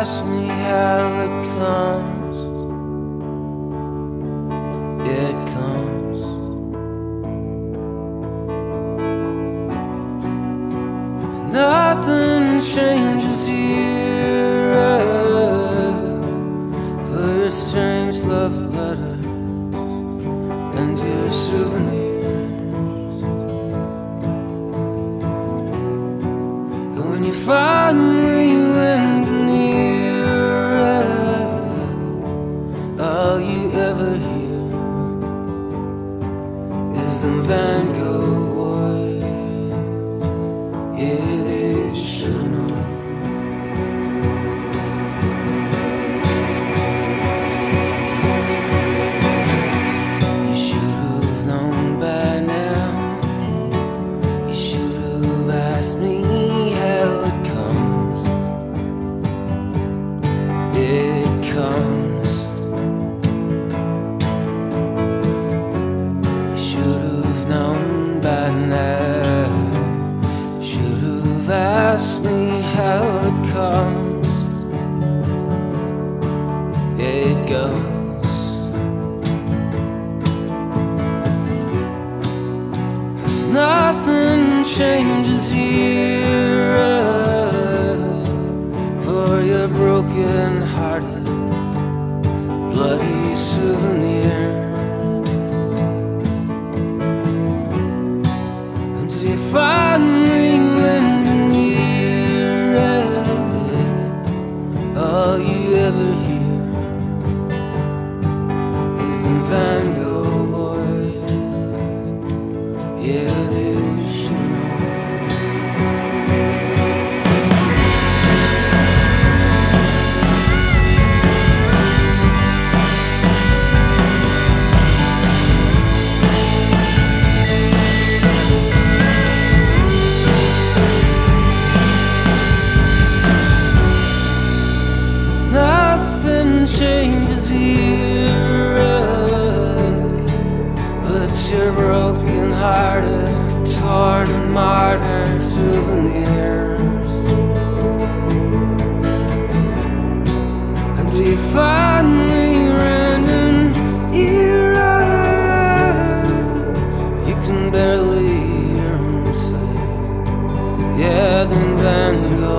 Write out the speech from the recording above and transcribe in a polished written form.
ask me how it comes, it comes. Nothing changes here for your strange love letters and your souvenirs. And when you finally lend an ear, all you ever hear is them Van Gogh boys. Yeah, they should know. You should have known by now. You should have asked me how it comes. It comes. You should have known by now. Should have asked me how it comes. It goes. 'Cause nothing changes here for your broken-hearted, bloody souvenir. Until you finally lend an ear, all you ever hear is them Van Gogh boys. Yeah, they should know. Nothing changes here but your broken-hearted, torn and martyred souvenirs. Until you finally rent an ear, you can barely hear 'em say, yeah, them Van Gogh